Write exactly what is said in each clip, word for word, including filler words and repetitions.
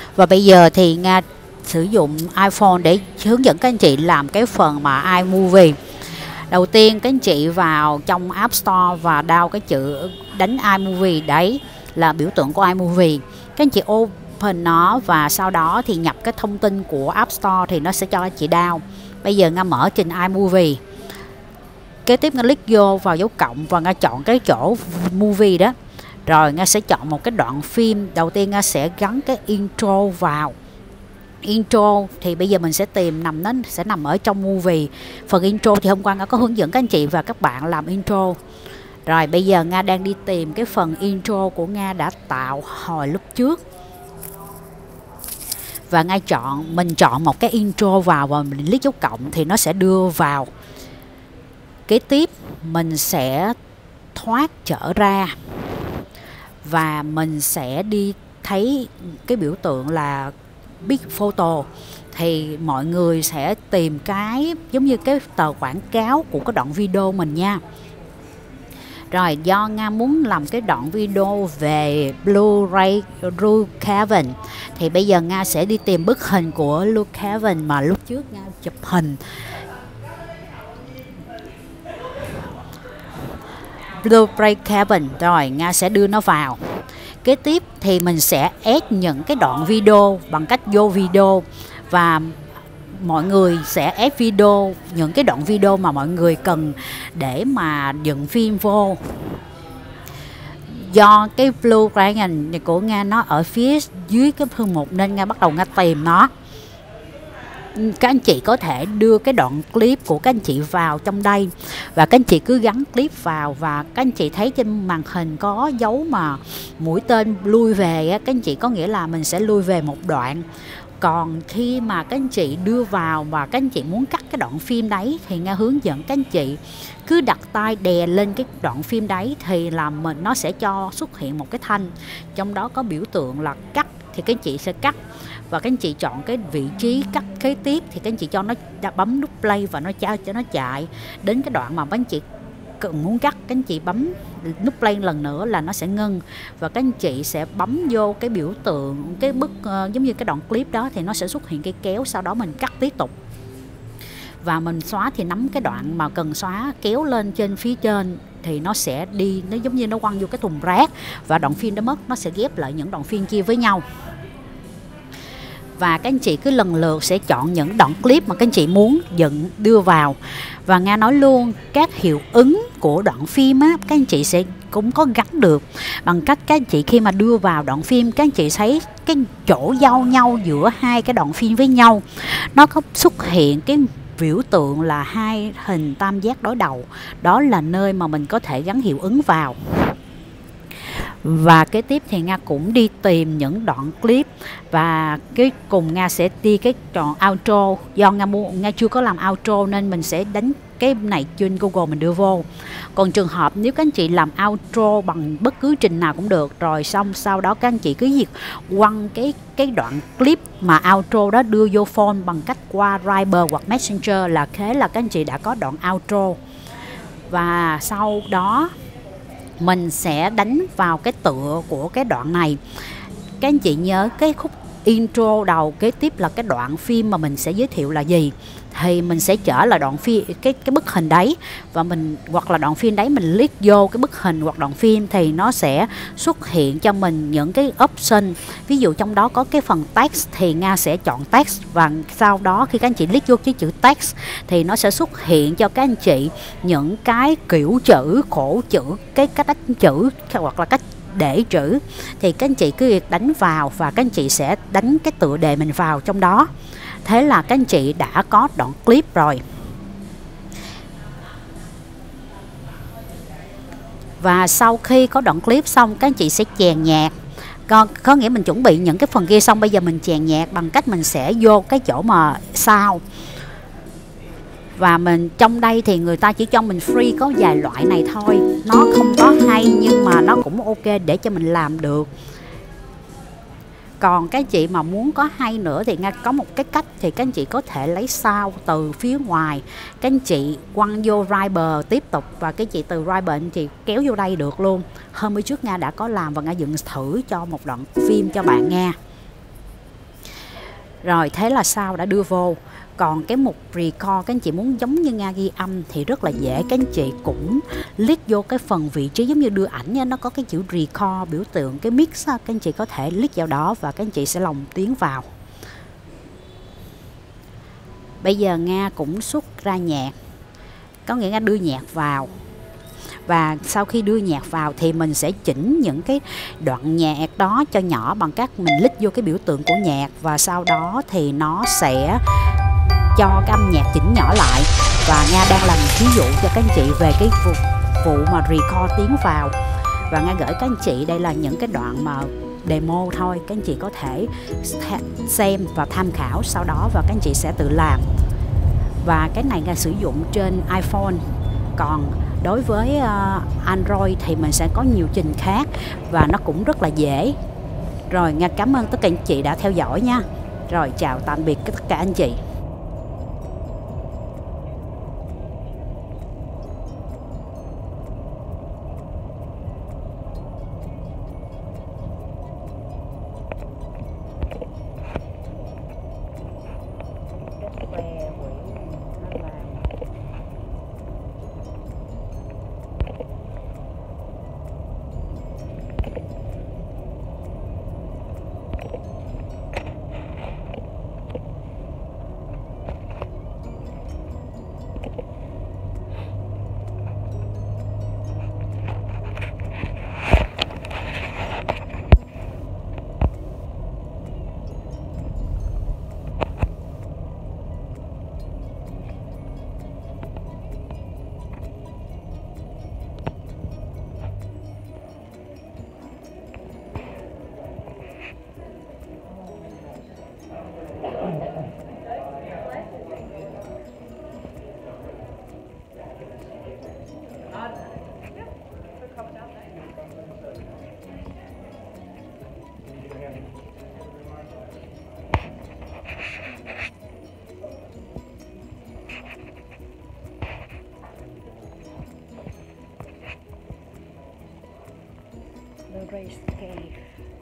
Và bây giờ thì Nga sử dụng iPhone để hướng dẫn các anh chị làm cái phần mà iMovie. Đầu tiên các anh chị vào trong App Store và download cái chữ đánh iMovie, đấy là biểu tượng của iMovie. Các anh chị open nó và sau đó thì nhập cái thông tin của App Store thì nó sẽ cho anh chị download. Bây giờ Nga mở trình iMovie. Kế tiếp Nga click vô vào dấu cộng và Nga chọn cái chỗ movie đó. Rồi Nga sẽ chọn một cái đoạn phim. Đầu tiên Nga sẽ gắn cái intro vào. Intro thì bây giờ mình sẽ tìm nằm nó sẽ nằm ở trong movie. Phần intro thì hôm qua Nga có hướng dẫn các anh chị và các bạn làm intro. Rồi bây giờ Nga đang đi tìm cái phần intro của Nga đã tạo hồi lúc trước. Và Nga chọn, mình chọn một cái intro vào và mình click dấu cộng thì nó sẽ đưa vào. Kế tiếp mình sẽ thoát trở ra và mình sẽ đi thấy cái biểu tượng là Big Photo. Thì mọi người sẽ tìm cái giống như cái tờ quảng cáo của cái đoạn video mình nha. Rồi do Nga muốn làm cái đoạn video về Blu-ray Luke Cavern thì bây giờ Nga sẽ đi tìm bức hình của Luke Cavern mà lúc trước Nga chụp hình. Blu-ray Cavern, rồi Nga sẽ đưa nó vào. Kế tiếp thì mình sẽ add những cái đoạn video bằng cách vô video và mọi người sẽ add video, những cái đoạn video mà mọi người cần để mà dựng phim vô. Do cái Blu-ray này của Nga nó ở phía dưới cái thư mục nên Nga bắt đầu Nga tìm nó. Các anh chị có thể đưa cái đoạn clip của các anh chị vào trong đây và các anh chị cứ gắn clip vào và các anh chị thấy trên màn hình có dấu mà mũi tên lui về, các anh chị có nghĩa là mình sẽ lui về một đoạn. Còn khi mà các anh chị đưa vào và các anh chị muốn cắt cái đoạn phim đấy thì Nga hướng dẫn các anh chị cứ đặt tay đè lên cái đoạn phim đấy thì là mình nó sẽ cho xuất hiện một cái thanh trong đó có biểu tượng là cắt thì các anh chị sẽ cắt. Và các anh chị chọn cái vị trí cắt kế tiếp thì các anh chị cho nó bấm nút play và nó cho cho nó chạy đến cái đoạn mà các anh chị cần muốn cắt, các anh chị bấm nút play lần nữa là nó sẽ ngưng và các anh chị sẽ bấm vô cái biểu tượng cái bức uh, giống như cái đoạn clip đó thì nó sẽ xuất hiện cây kéo, sau đó mình cắt tiếp tục. Và mình xóa thì nắm cái đoạn mà cần xóa kéo lên trên phía trên thì nó sẽ đi, nó giống như nó quăng vô cái thùng rác và đoạn phim đó mất, nó sẽ ghép lại những đoạn phim kia với nhau. Và các anh chị cứ lần lượt sẽ chọn những đoạn clip mà các anh chị muốn dựng đưa vào. Và Nga nói luôn các hiệu ứng của đoạn phim á, các anh chị sẽ cũng có gắn được bằng cách các anh chị khi mà đưa vào đoạn phim các anh chị thấy cái chỗ giao nhau giữa hai cái đoạn phim với nhau nó có xuất hiện cái biểu tượng là hai hình tam giác đối đầu, đó là nơi mà mình có thể gắn hiệu ứng vào. Và kế tiếp thì Nga cũng đi tìm những đoạn clip và cái cùng Nga sẽ đi cái đoạn outro. Do Nga mua Nga chưa có làm outro nên mình sẽ đánh cái này trên Google mình đưa vô. Còn trường hợp nếu các anh chị làm outro bằng bất cứ trình nào cũng được, rồi xong sau đó các anh chị cứ việc quăng cái cái đoạn clip mà outro đó đưa vô phone bằng cách qua Viber hoặc Messenger là thế là các anh chị đã có đoạn outro. Và sau đó mình sẽ đánh vào cái tựa của cái đoạn này. Các anh chị nhớ cái khúc intro đầu kế tiếp là cái đoạn phim mà mình sẽ giới thiệu là gì thì mình sẽ chở là đoạn phim cái cái bức hình đấy và mình hoặc là đoạn phim đấy mình click vô cái bức hình hoặc đoạn phim thì nó sẽ xuất hiện cho mình những cái option. Ví dụ trong đó có cái phần text thì Nga sẽ chọn text và sau đó khi các anh chị click vô cái chữ text thì nó sẽ xuất hiện cho các anh chị những cái kiểu chữ, khổ chữ, cái cách đánh chữ hoặc là cách để chữ thì các anh chị cứ việc đánh vào và các anh chị sẽ đánh cái tựa đề mình vào trong đó. Thế là các anh chị đã có đoạn clip rồi. Và sau khi có đoạn clip xong các anh chị sẽ chèn nhạc. Có, có nghĩa mình chuẩn bị những cái phần kia xong bây giờ mình chèn nhạc bằng cách mình sẽ vô cái chỗ mà sound. Và mình trong đây thì người ta chỉ cho mình free có vài loại này thôi. Nó không có hay nhưng mà nó cũng ok để cho mình làm được. Còn các chị mà muốn có hay nữa thì Nga có một cái cách thì các anh chị có thể lấy sound từ phía ngoài. Các anh chị quăng vô Viber tiếp tục và cái chị từ Viber anh chị kéo vô đây được luôn. Hôm bữa trước Nga đã có làm và Nga dựng thử cho một đoạn phim cho bạn nghe. Rồi thế là sao, đã đưa vô. Còn cái mục record các anh chị muốn giống như Nga ghi âm thì rất là dễ, các anh chị cũng click vô cái phần vị trí giống như đưa ảnh nha, nó có cái chữ record biểu tượng cái mix á, các anh chị có thể click vào đó và các anh chị sẽ lồng tiếng vào. Bây giờ Nga cũng xuất ra nhạc, có nghĩa Nga đưa nhạc vào. Và sau khi đưa nhạc vào thì mình sẽ chỉnh những cái đoạn nhạc đó cho nhỏ bằng cách mình click vô cái biểu tượng của nhạc, và sau đó thì nó sẽ cho cái âm nhạc chỉnh nhỏ lại. Và Nga đang làm ví dụ cho các anh chị về cái vụ, vụ mà record tiếng vào. Và Nga gửi các anh chị đây là những cái đoạn mà demo thôi, các anh chị có thể xem và tham khảo sau đó và các anh chị sẽ tự làm. Và cái này Nga sử dụng trên iPhone, còn đối với uh, Android thì mình sẽ có nhiều trình khác và nó cũng rất là dễ. Rồi Nga cảm ơn tất cả anh chị đã theo dõi nha. Rồi chào tạm biệt tất cả anh chị. The race cave.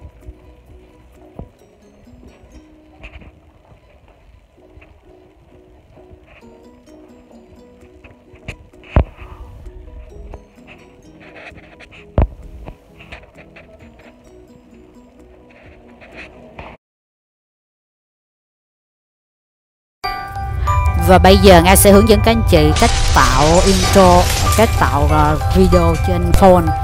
Và bây giờ Nga sẽ hướng dẫn các anh chị cách tạo intro, cách tạo uh, video trên phone.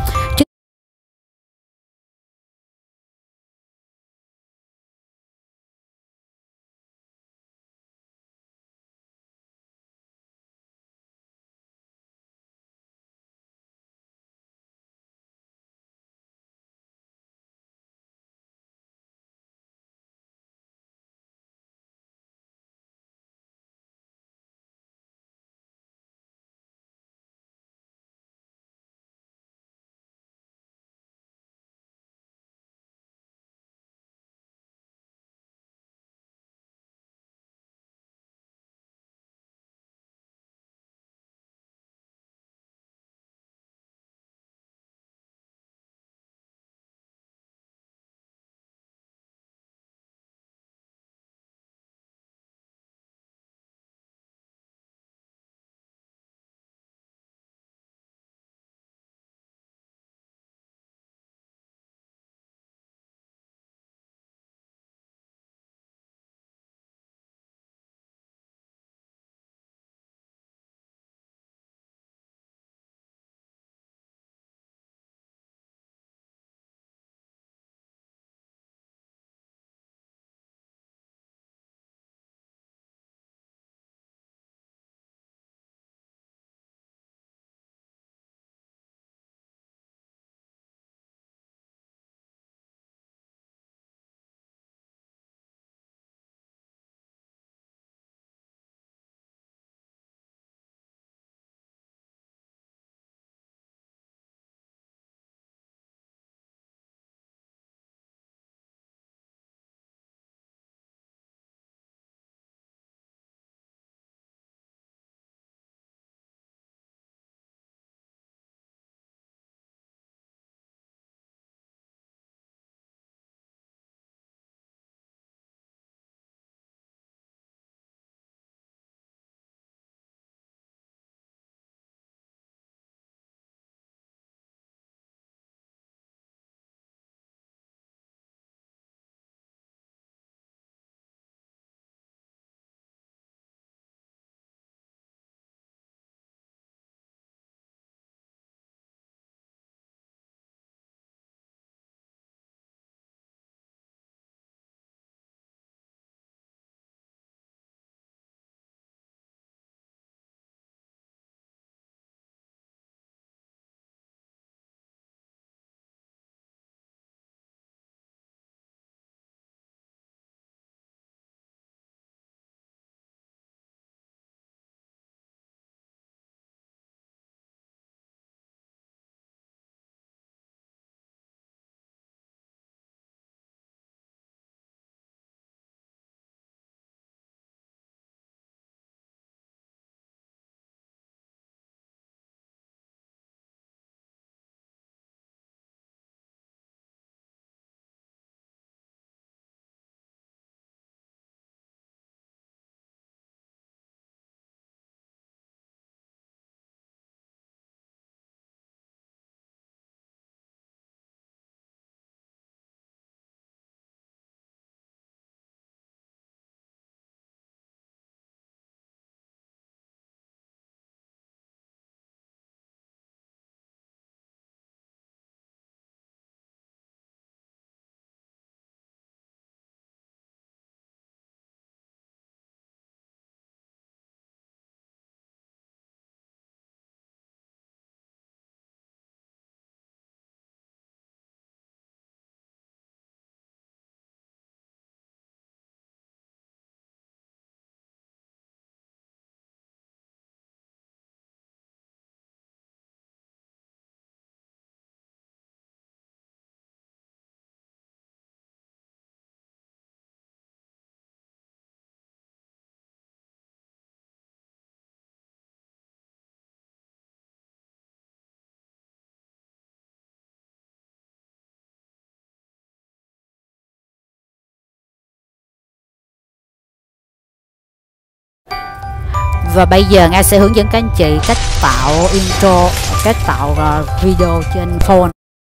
Và bây giờ Nga sẽ hướng dẫn các anh chị cách tạo intro, cách tạo uh, video trên phone.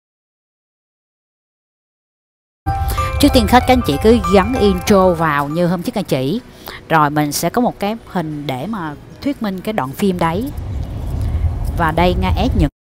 Trước tiên hết các anh chị cứ gắn intro vào như hôm trước anh chỉ. Rồi mình sẽ có một cái hình để mà thuyết minh cái đoạn phim đấy. Và đây Nga ép những